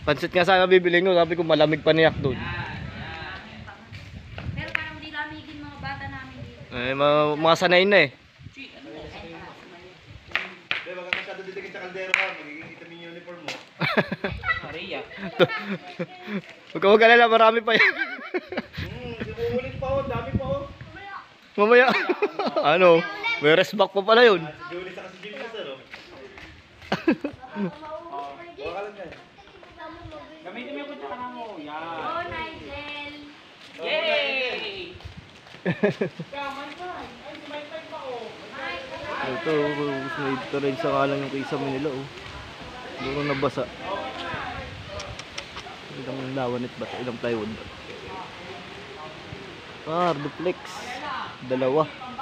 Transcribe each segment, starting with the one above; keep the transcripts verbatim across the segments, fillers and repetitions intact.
Pansit nga sana bibiling ko, sabi ko malamig pa niyak doon. Pero parang di lamigin mga bata namin dito. Eh, mga, mga sanay na eh. Hindi, wag ka masyado didikit sa kaldero ha. Magiging itamin yung uniform mo. Maria. Huwag ka mag-alala, marami pa yan. Hmm, umuulit pa oh. Dami pa oh. Mamaya. Ano? May rest back pa pala yun. Si Julie saka si Jimmy sir oh. Huwag ka lang yan. Gamitin mo yung kutsara mo. Yan. Oh, Nigel! Yay! Ito, may rin sa kalang yung kisame nila oh. Siguro nabasa. Ilang lawanit ba? Ilang plywood ba? Ah, duplex. Dalawa.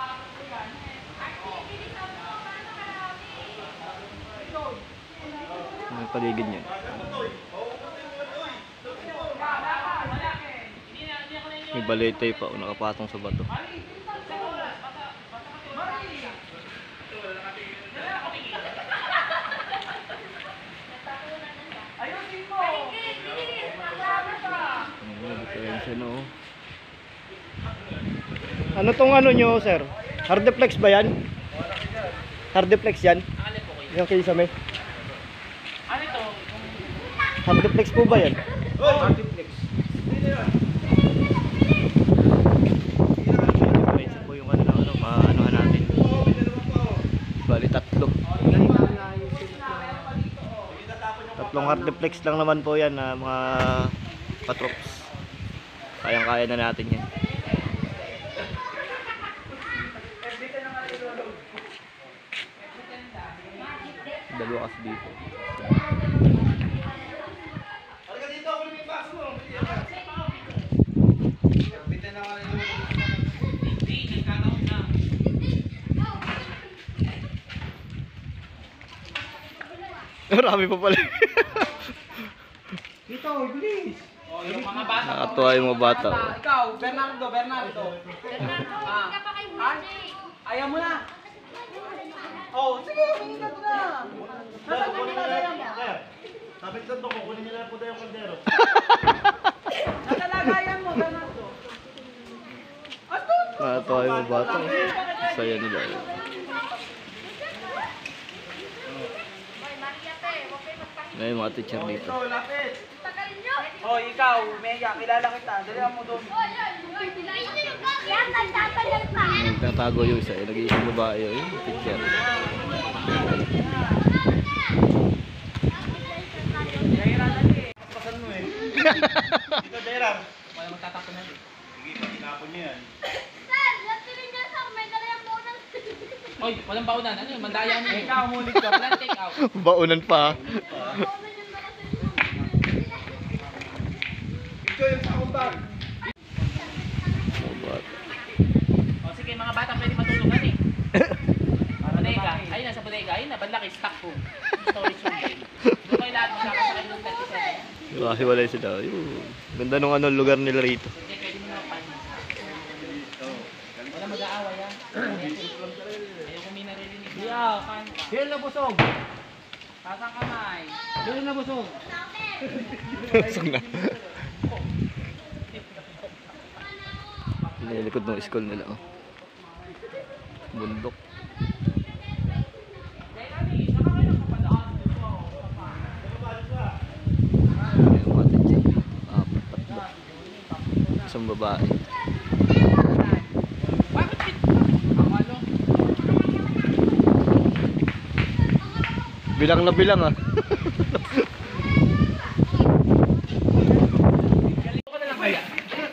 May paligid niya. May baletay pa o nakapatong sa bato. No. Ano tong ano nyo, sir? Hardeplex ba yan? Hardeplex yan? Yung kisame. Ano ito? Hardeplex po ba yan? Hardeplex. Ito po yung ano, ano, maanuhan natin. Bali tatlo. Tatlong hardeplex lang naman po yan na mga patrops. Kayang-kaya na natin yan. Dalawa kasi dito. Halika dito, ako yung box mo. Bitin na nga yung Hindi, nagkataon na. Marami pa pala. Dito, bilis. Oh, yung mga bata. Nakatuwa yung mga bata. Oh. Ikaw, Bernardo, Bernardo. Bernardo, Ah. hindi ka pa kay Mujay. Ayaw mo na. Oh, sige, hindi ka na. Sir, kunin niyo na yan. Sir, sabi ko sa ko, kunin niyo na po tayo yung kaldero. Nakalagayan mo, Bernardo. Nakatuwa yung mga bata. Oh. Saya nila. Hoy, Maria te, huwag kayo magpahinga. Ngayon mga teacher dito. Ito, lapit. Tagalin nyo. Oh, ikaw, Mega, kilala kita. Dalihan mo doon. Yan, nagtatagal pa. Nagtatago yung isa. Eh, nag-iisang babae yun. Yung teacher. Jaira, dali. Pasan mo eh. Dito, Jairang. Wala magtatapon na rin. Sige, pagkinapon niyo yan. Sir, natirin niya sa may dala yung bonus. Oy, walang baunan. Ano yung mandaya niyo? Ikaw, mulit ka. Walang take out. Baunan pa. Ito yung sa akong bag. Mga bata. O sige, mga bata pwede matulungan eh. Bodega. Ayun na sa bodega. Ayun na, bandlaki, stock room. Storage room. Doon kayo lahat magkakasakay ng thirty-seven. Nakahiwalay sila. Ayun. Ganda nung ano, lugar nila rito. Hindi, pwede mo na panin. Wala mag-aaway ah. Ayoko may naririnig. Diyaw, kan. Hil na busog. Pasang kamay. Hil na busog. Busog na. Nilikod ng school nila. Oh. Bundok. Ayun, mga teacher. Apat, tatlo. Isang babae. Bakit shit? Ang ano? Bilang na bilang ah. Galing ko na lang kaya.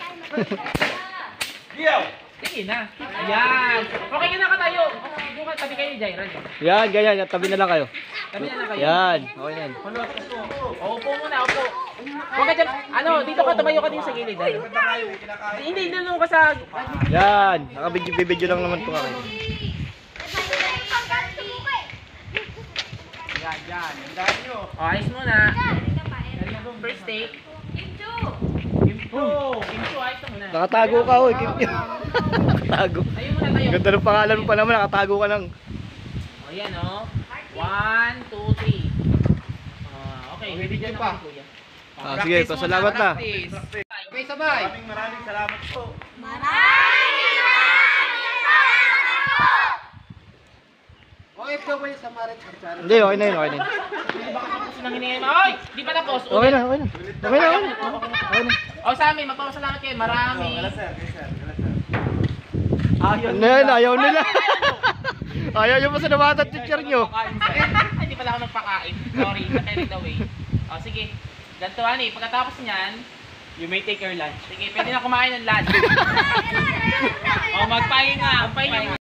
Diyaw! Sige na. Ayan. Okay ka na ka tayo. Doon ka tabi kayo, Jairan. Yan, ganyan. Tabi na lang kayo. Tabi na lang kayo. Yan. Okay na yan. O, upo muna, upo. Huwag ka dyan. Ano, dito ka, tumayo ka din sa gilid. Ano? Hindi, doon ka sa... Yan. Nakabidyo-bidyo lang naman po kami. Yan, yan. Hindahan nyo. O, ayos muna. First take. Kimcho. Kimcho. Kimcho, ayos na muna. Nakatago ka, oy. Nakatago. Tayo muna, tayo. Ganda ng pangalan mo pa naman. Nakatago ka lang. O, yan o. One, two, three. Ah, okay. Okay, video Bigyan pa. naman, kuya. Ah, sige, Practice pasalamat muna, na. practice. Okay, sabay. Maraming maraming salamat po. Hindi, okay na yun, okay na yun. Hindi ba kasi nang hiningi mo? Ay, di pa tapos. Okay na, okay na. Okay na, okay na. Okay na. O sa amin, magpapasalamat kayo. Marami. Kala sir, kay sir, kala sir. Ano yan, ayaw nila. Ayaw nyo pa sa nabatat teacher nyo. Hindi pala ako nagpakain. Sorry, na-carried away. O sige, ganito ani, pagkatapos niyan, you may take your lunch. Sige, pwede na kumain ng lunch. O magpahinga, magpahinga.